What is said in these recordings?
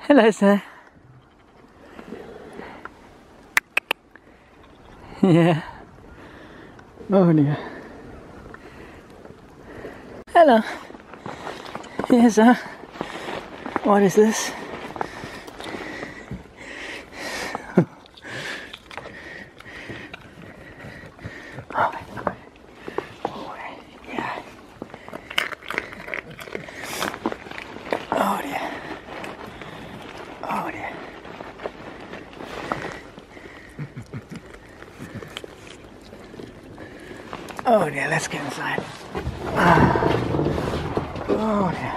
Hello, sir. Yeah. Oh dear. Hello. Yes, sir. What is this? Oh, yeah. Oh dear. Oh dear. Oh dear, let's get inside. Oh dear.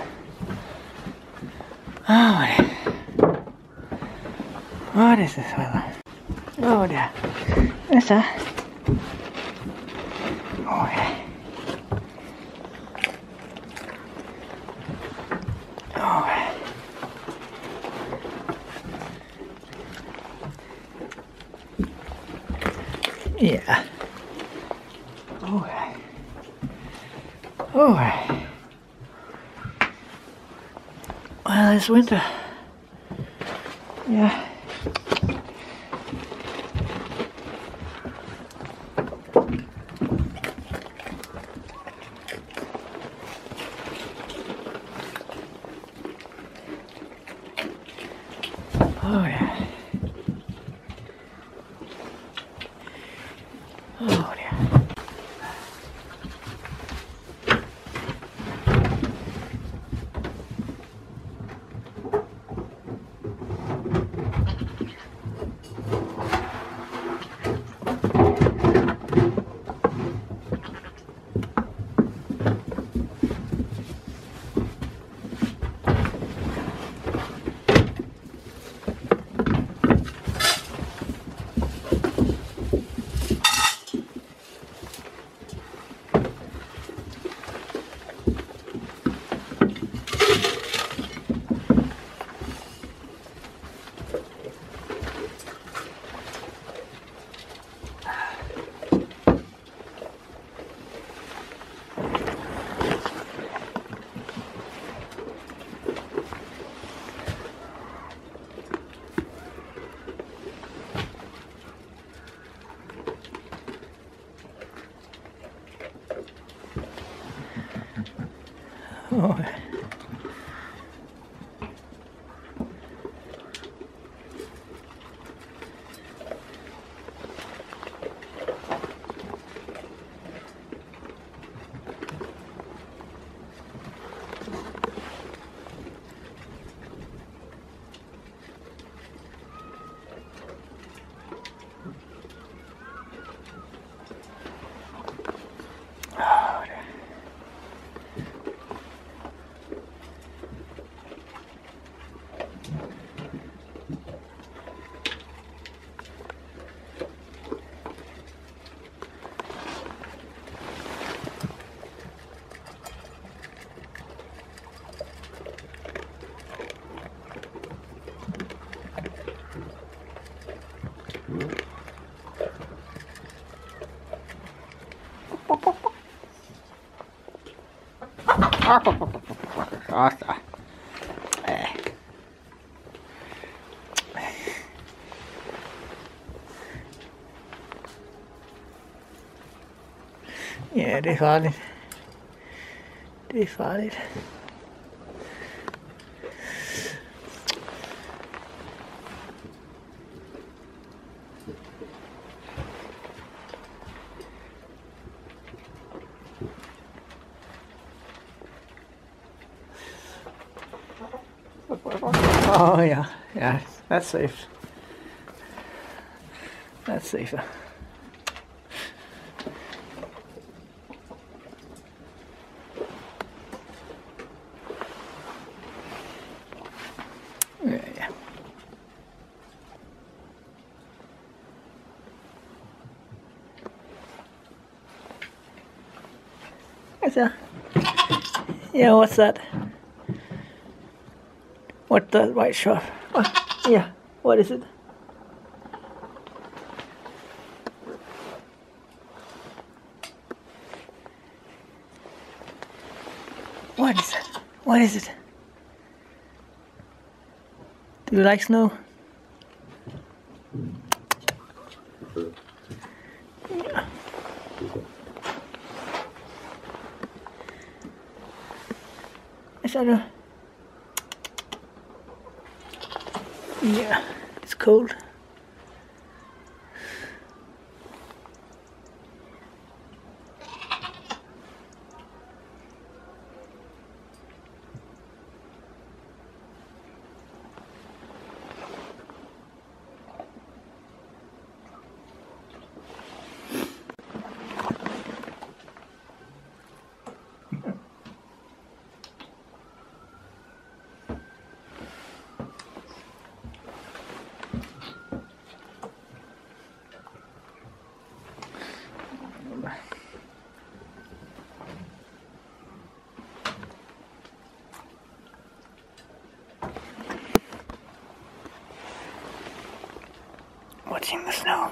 Oh dear. What is this weather? Oh dear. Yes, sir. Oh dear. Oh. Yeah. Oh. Oh. Well, it's winter. Yeah. Oh yeah. Oh dear. Oh. Ja, det er farligt. Det er farligt. Oh yeah, yeah, that's safe. That's safer. Yeah, yeah. What's that? Yeah, what's that? What the white shark? Oh, yeah, what is it? What is it? What is it? Do you like snow? Yeah. Is that a... Yeah, it's cold. Watching the snow.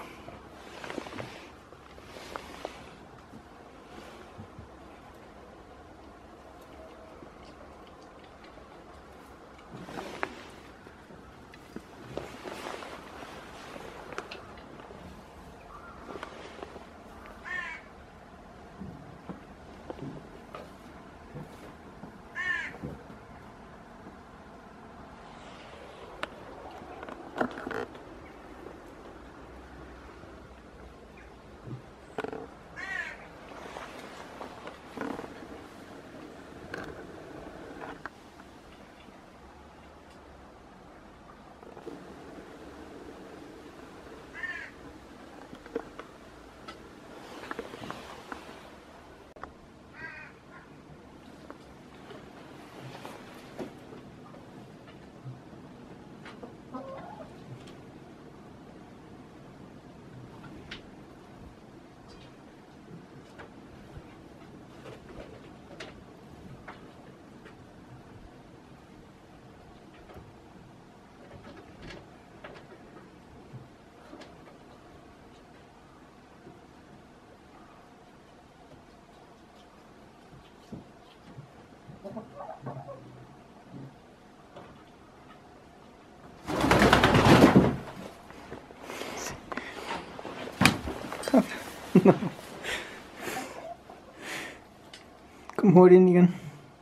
Kom hurtigt ind igen.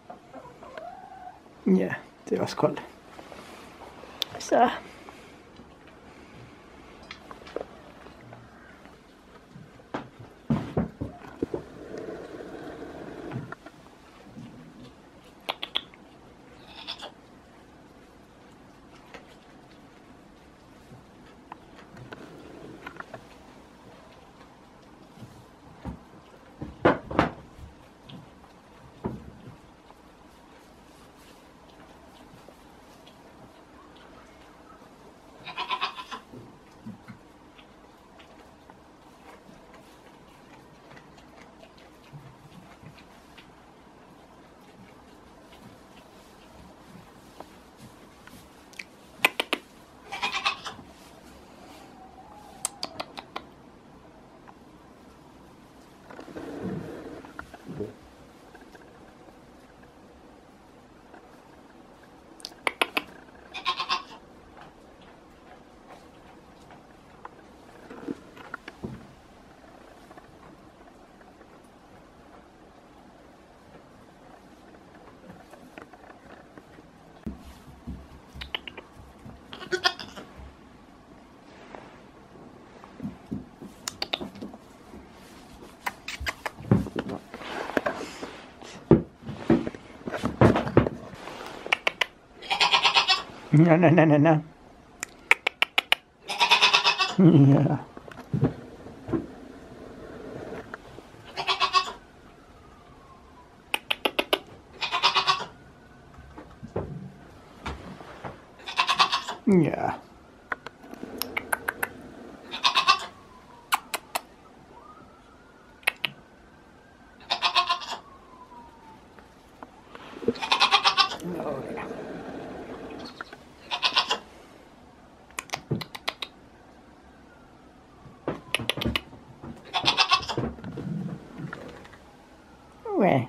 Ja, det er også koldt. Så. No, no, no, no, no. Yeah. Yeah. Oh, yeah. Where?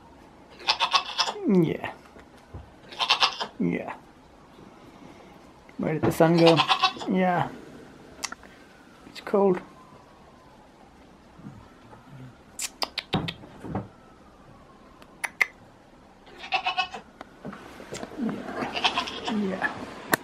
Yeah. Yeah. Where did the sun go? Yeah. It's cold. Yeah.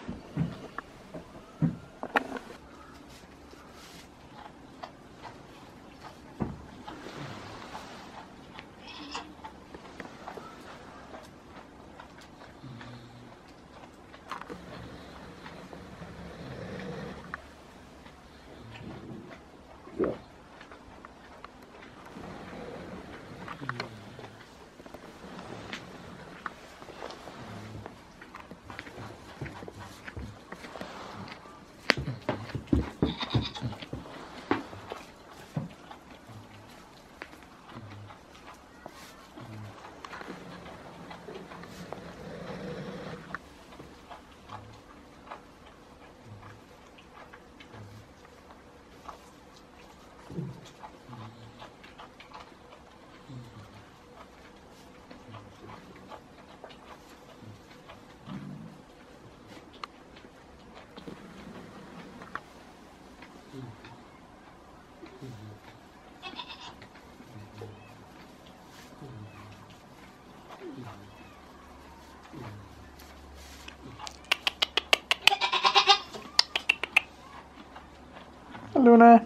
Luna.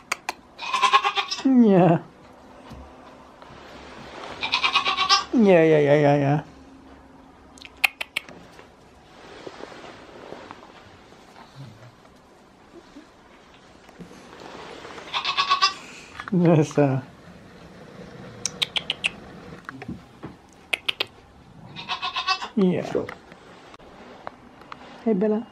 Yeah. Yeah. Yes, yeah. Hey, Bella.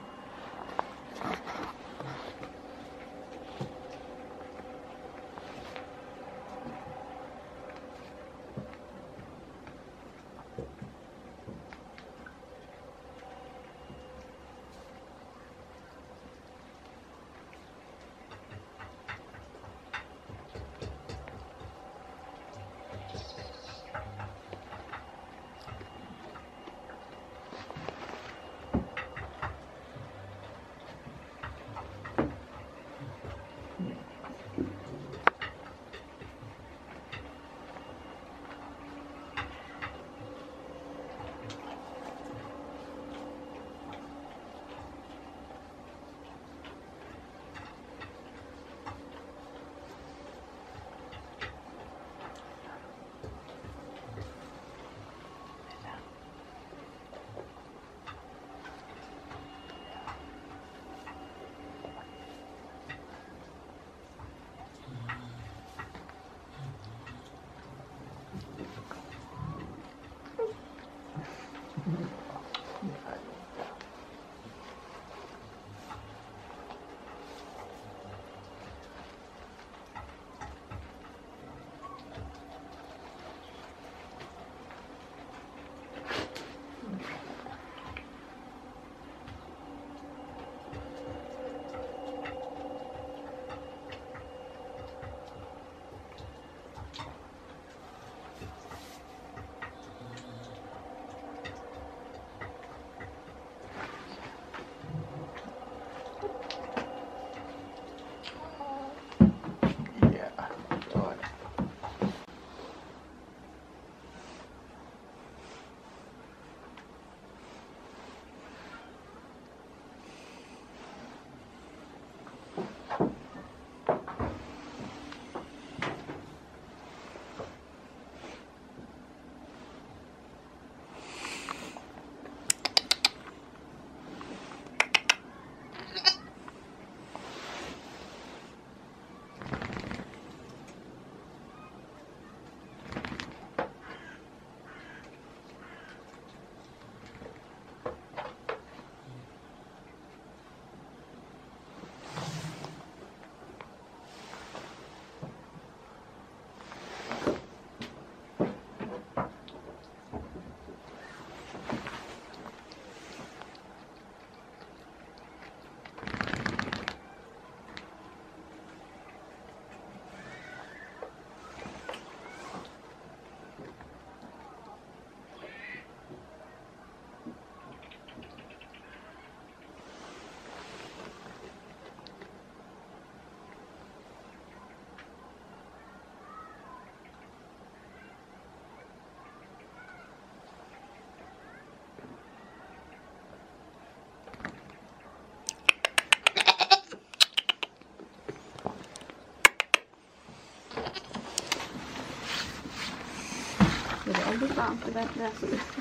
Det er også lidt varmt, det vand der. Så det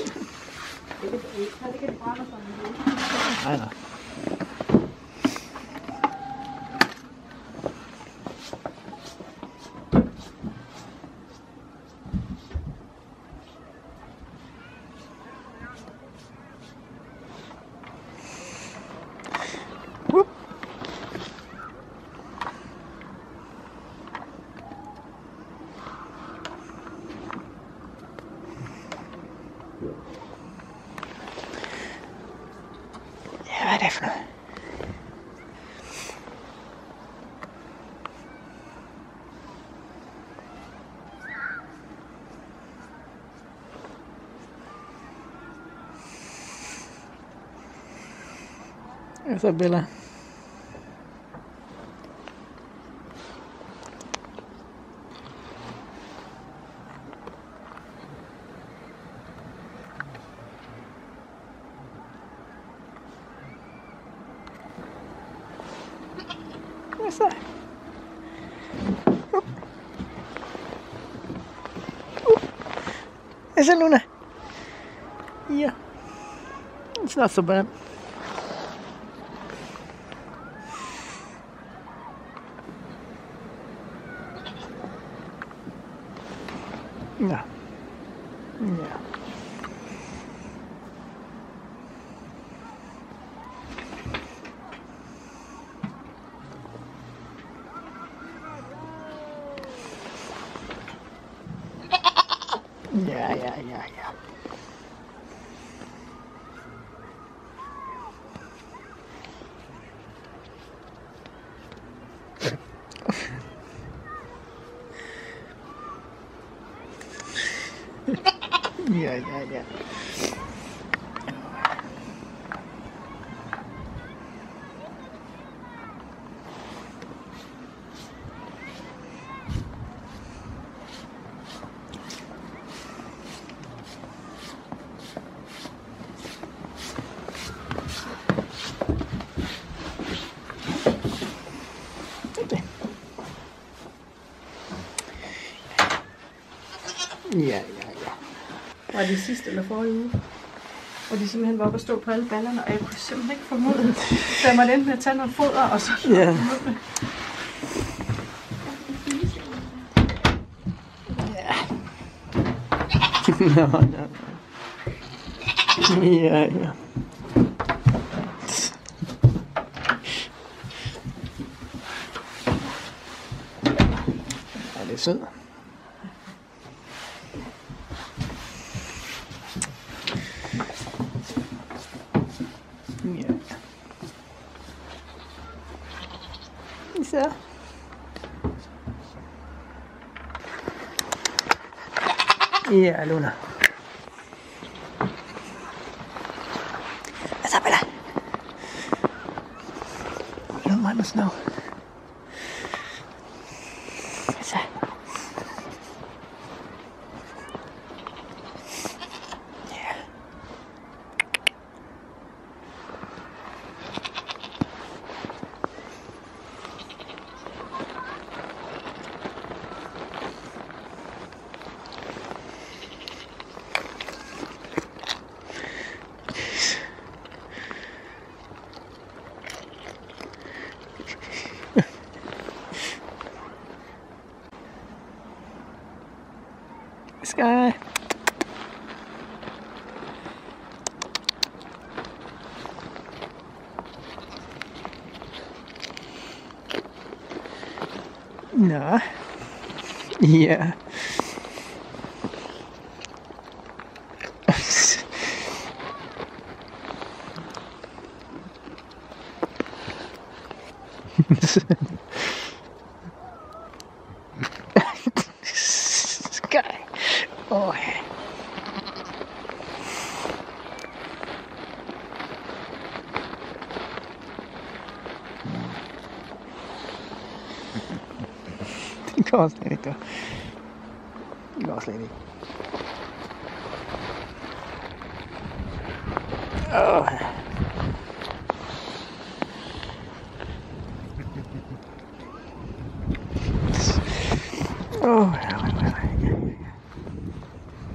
kan ikke brænde sådan noget. Nej, nej. Ja, hvad er det for noget? Hvad så, Bella? Hvad så? Hvad så, Luna? Ja. It's not so bad. Ja. Ja. Ja. Ja. Ja. Var det sidste eller forrige uge? Hvor de simpelthen var oppe at stå på alle ballerne, og jeg kunne simpelthen ikke få mod. Så jeg måtte endte med at tage noget foder, og så Ja. Ja. Ja, det er sød. Ja. Så. Ja, Luna. Hvad så, Bella? You don't mind the snow. Hvad så? Ja. Sky. No. Yeah. Sky. Oh. Det går slet ikke, der. Det går slet ikke. Åh. Åh, ja.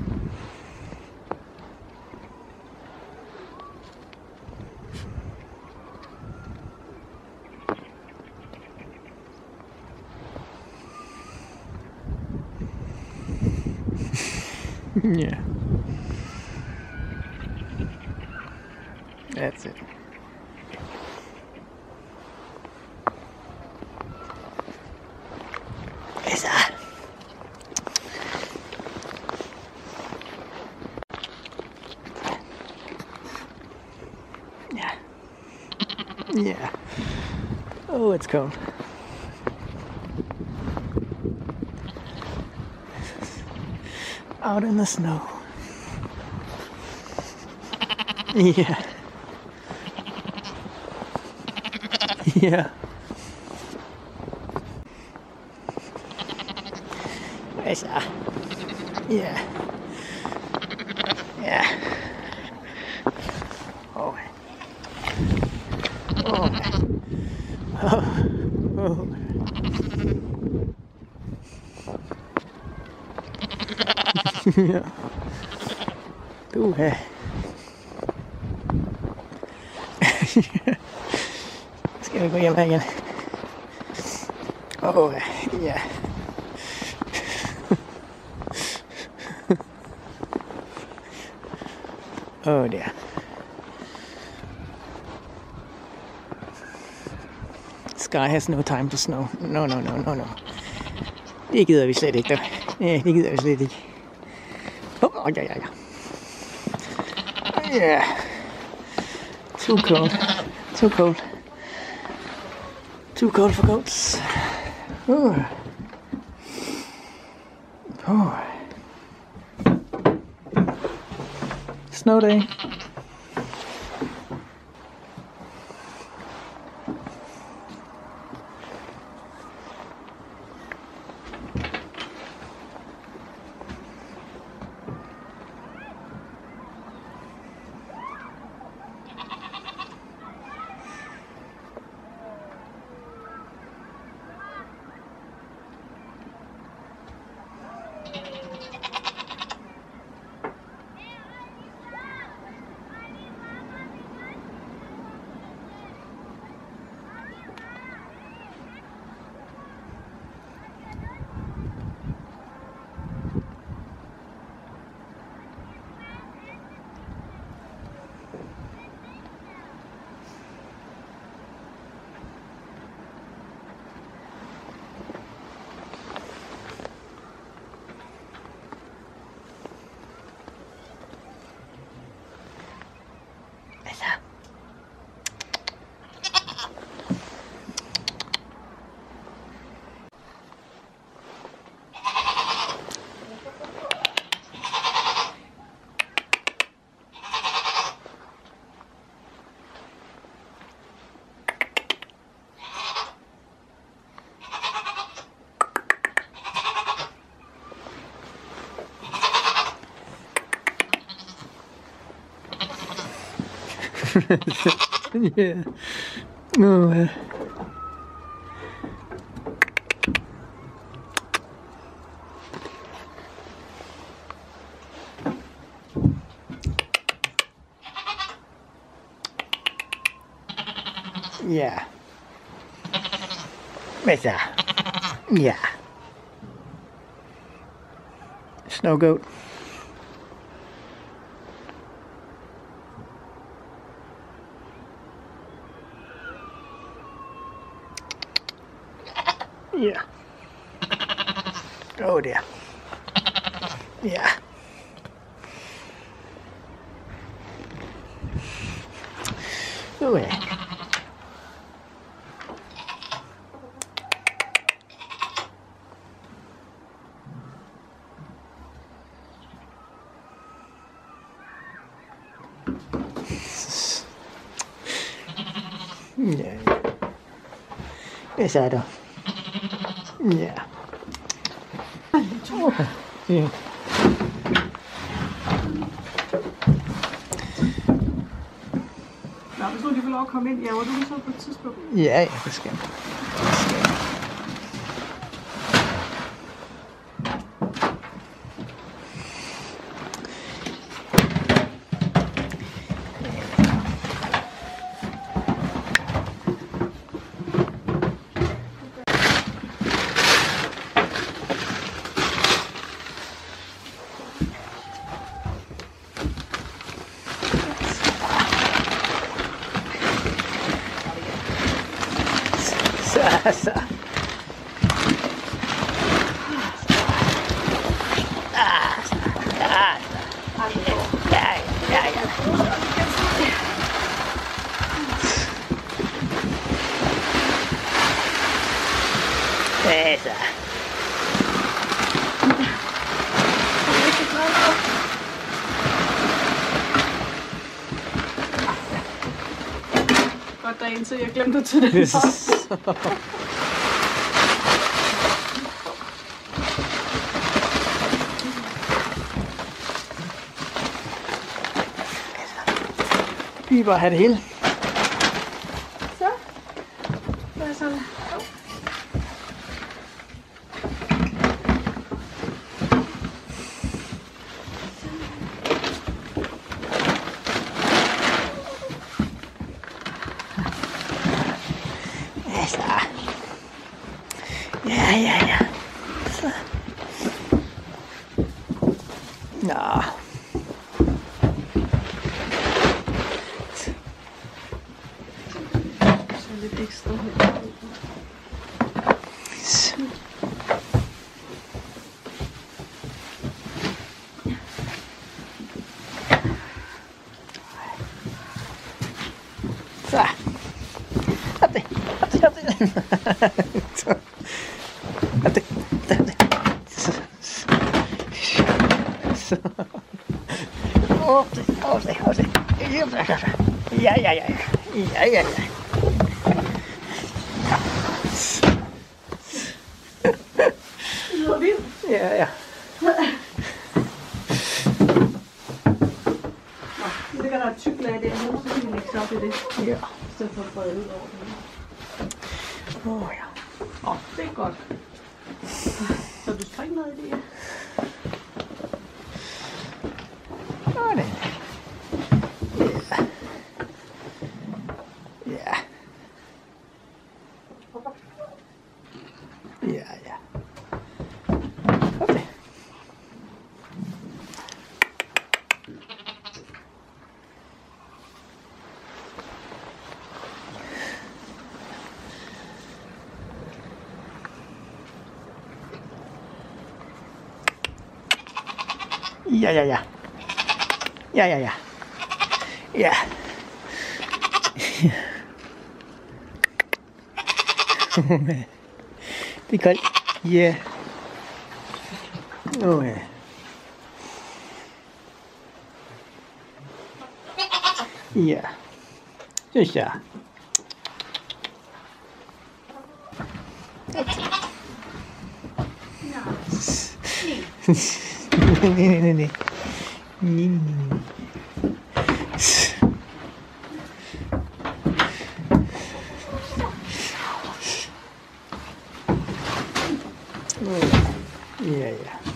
Yeah. That's it. Esa. Yeah. Yeah. Oh, it's cold. Out in the snow. Yeah. Yeah. Esa. Yeah. Yeah. Oh. Oh. Oh. Oh. Ja. Du, hä? Skal vi gå hjem her igen? Åh, ja. Oh dear. Sky has no time to snow. No, no, no, no, no. Det gider vi slet ikke, dog. Ja, det gider vi slet ikke. Oh, ja, ja, ja. Yeah. Too cold. Too cold. Too cold for goats. Oh. Oh. Snow day. Yeah. Oh. Yeah. Mesa. Yeah. Snow goat. Yeah. Oh dear. Yeah. Oh yeah. Yeah. Yes, I do. Yeah. Okay. Yeah. Nå, hvis nu de får lov at komme ind, ja, var du så på et tidspunkt? Ja, ja, det skal jeg. Så. Så. Godt, der er en til. Jeg glemte at tage den for. Vi bare have det hele. Så. Hvad så? Ja. Så. Nå. Så lidt ekstra her. Så. Op det. Ja. Det lyder vildt. Ja. Nu ligger der et tyk lag der, så kan vi lægge sig op i det. Ja. I stedet for at brede ud over det. Ja. Det er godt. Så du strikker noget i det, ja? Sådan. Ja. Okay. Ja. Det er koldt. Ja. Ja. Ja. Synes jeg. Nej. Ja.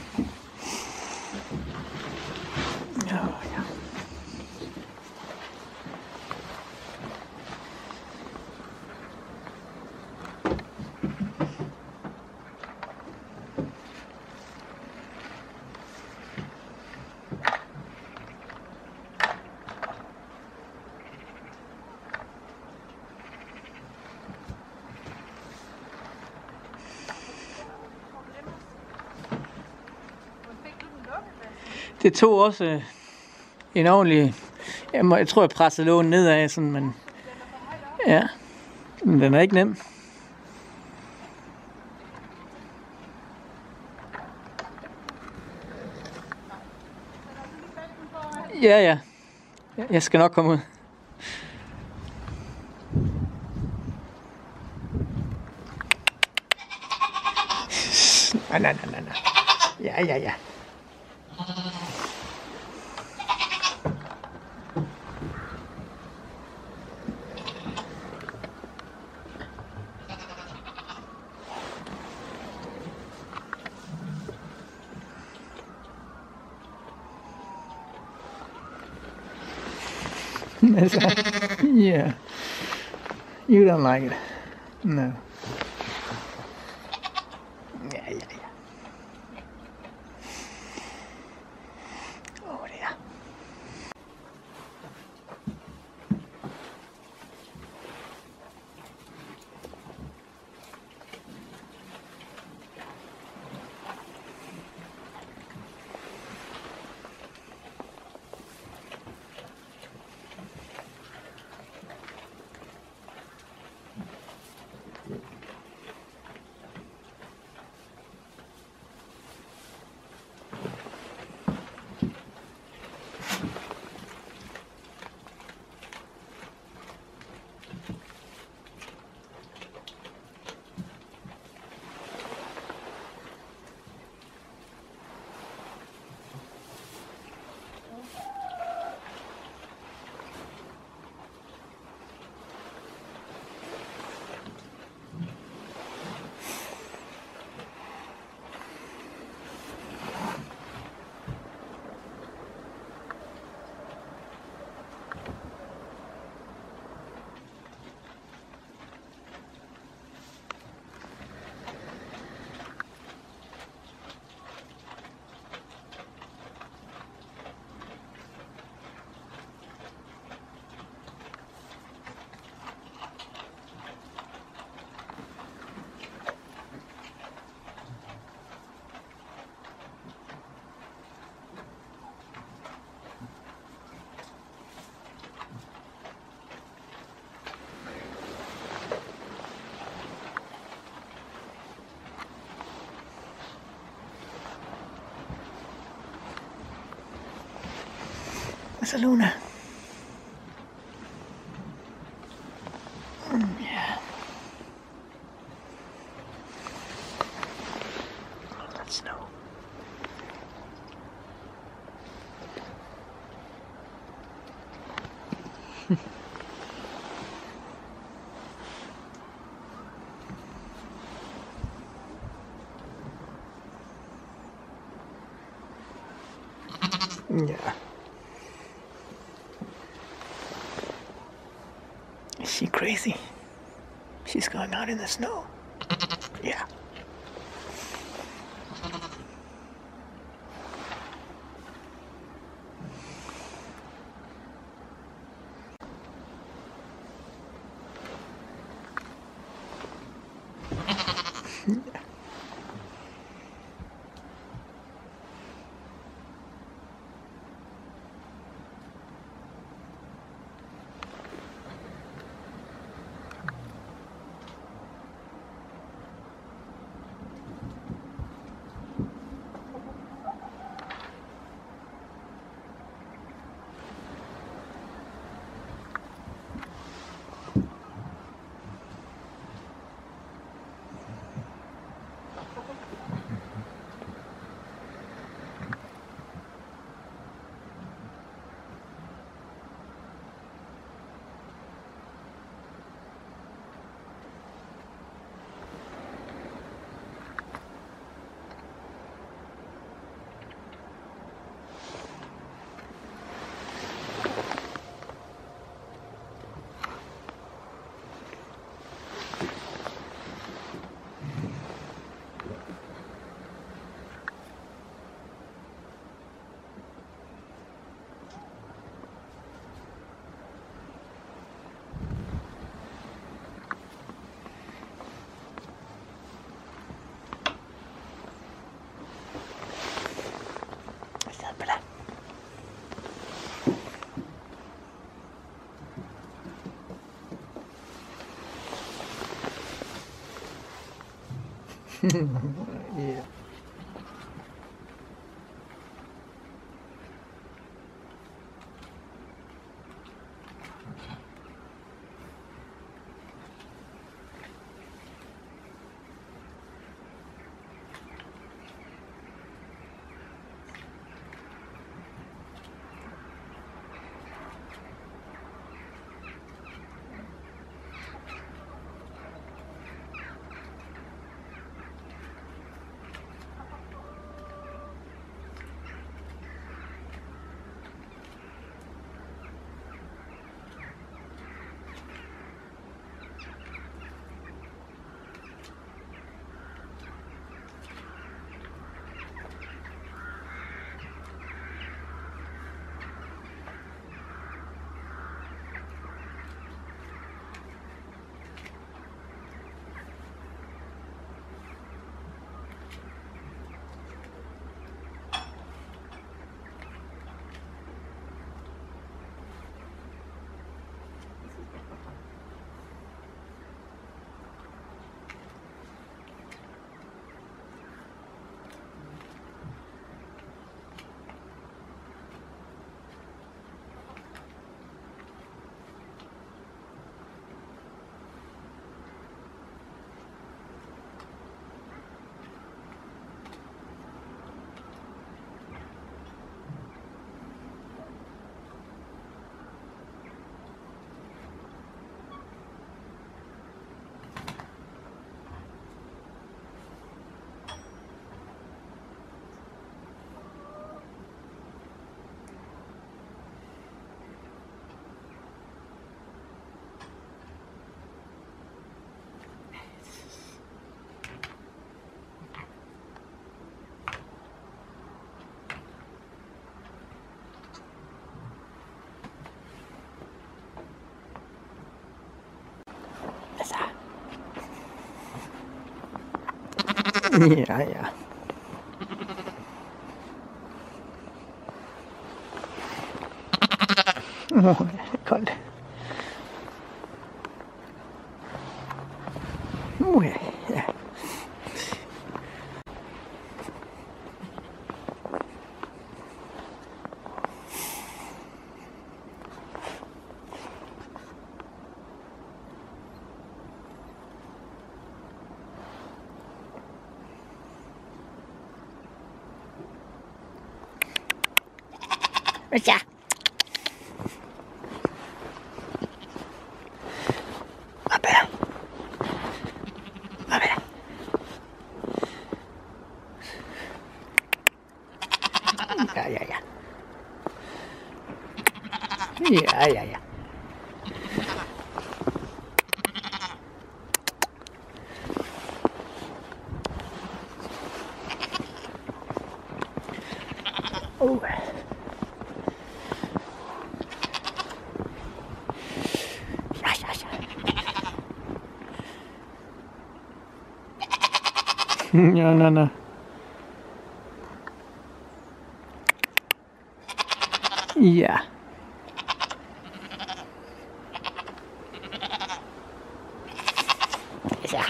Det tog også en ordentlig... Jeg tror, jeg pressede lågen nedad, sådan, men... Ja, men den er ikke nem. Ja. Jeg skal nok komme ud. Nej. Ja. Yeah. You don't like it. No. Yeah. Oh, yeah. Barcelona. Yeah. All that snow. Yeah. Is she crazy? She's going out in the snow. Yeah. Yeah. Ja, ja. Oh, koldt. Ja, ja. Ja. Op her. Op her. Ja, ja, ja. Ja, ja, ja. Oh. Ja, ja, ja. Ja, na. Ja. Ja.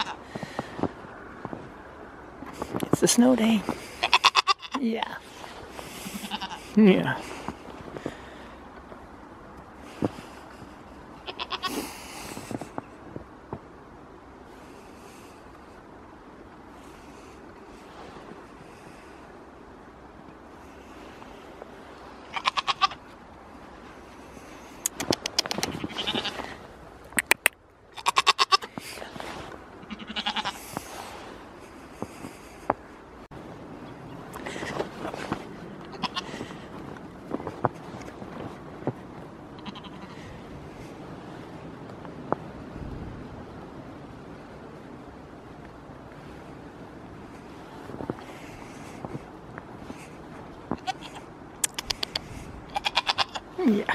It's a snow day. Yeah. Yeah. Ja.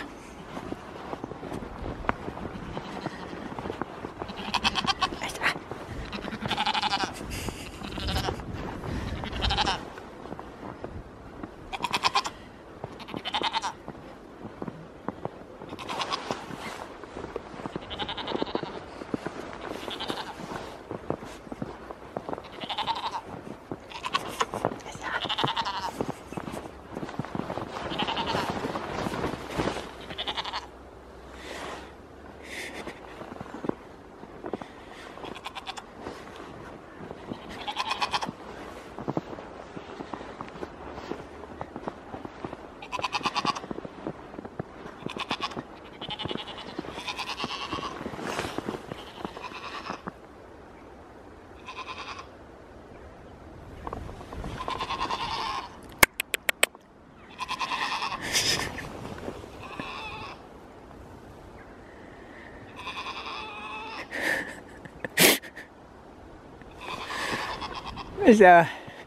Så.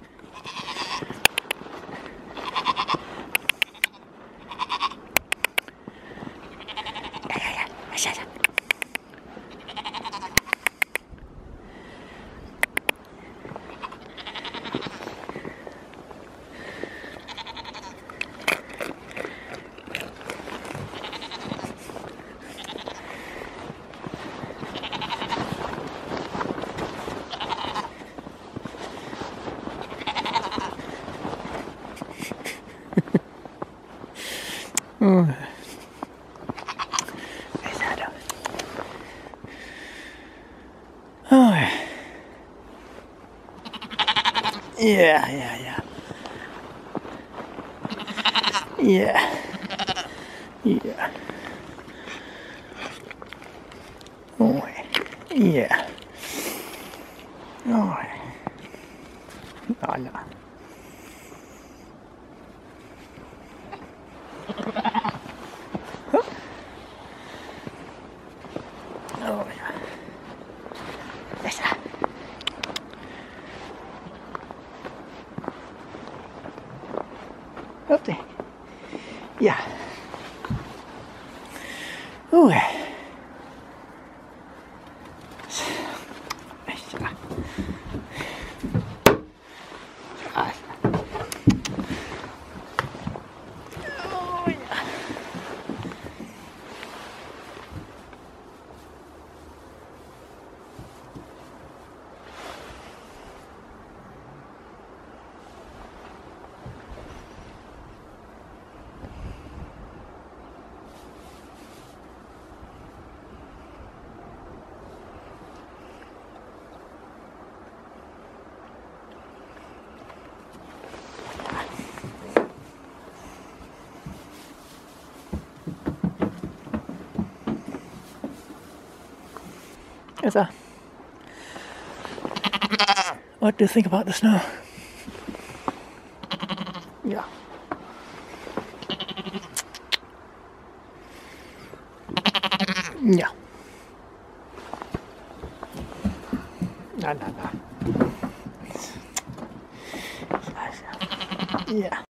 Ja, ja, ja. Ja. Ja. Oj. Ja. Oj. Alla. Oj. Dessa. Upp det. Ja. Oj. Altså, what do you think about the snow? Yeah. Yeah. No. Yeah.